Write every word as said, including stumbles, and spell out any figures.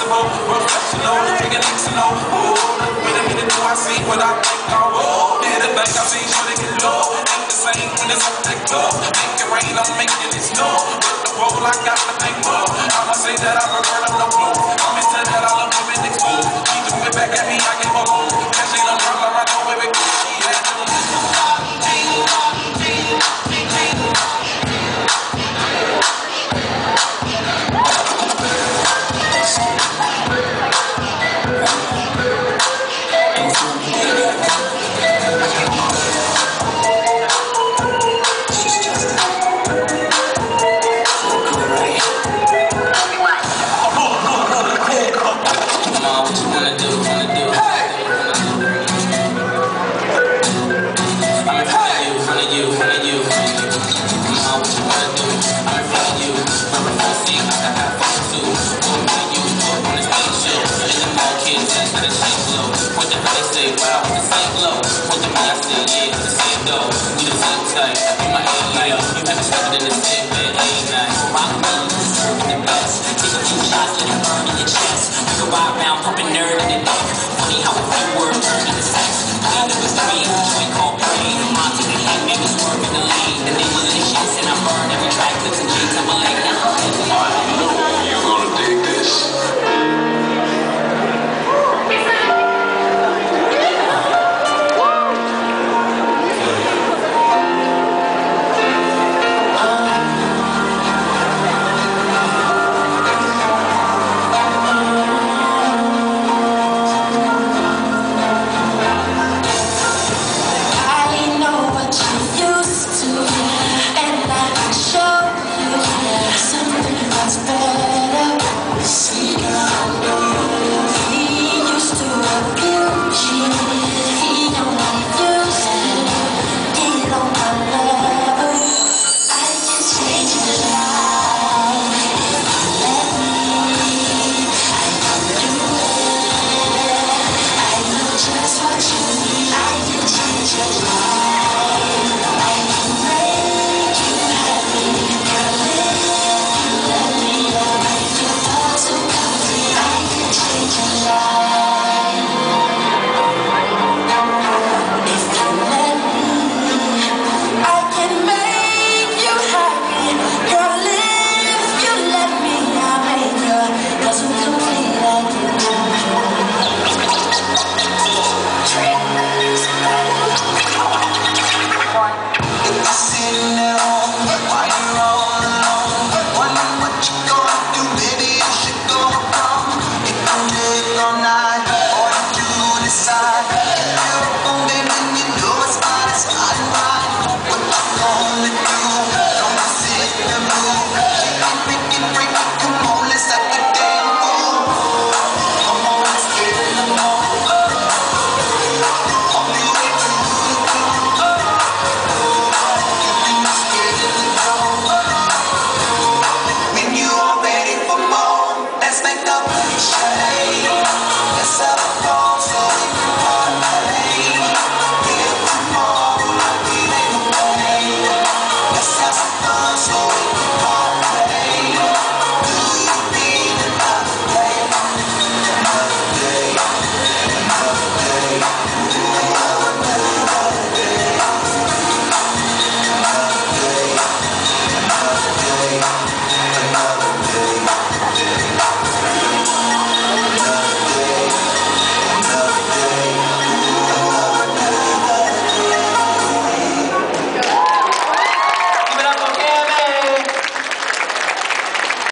flexible, professional, drinking Xano. Oh, wait a minute, do I see what I think? Oh, did it think I see sure they get low? Ain't the same when it's up the club. Make it rain, I'm making it snow. With the roll, I got the big ball. I'ma say that I prefer the no flow. I'm into that, I love moving exposed. She do it back at me, I give her low. Cash ain't no problem, I know where it goes. She had to Something that's better. See, girl.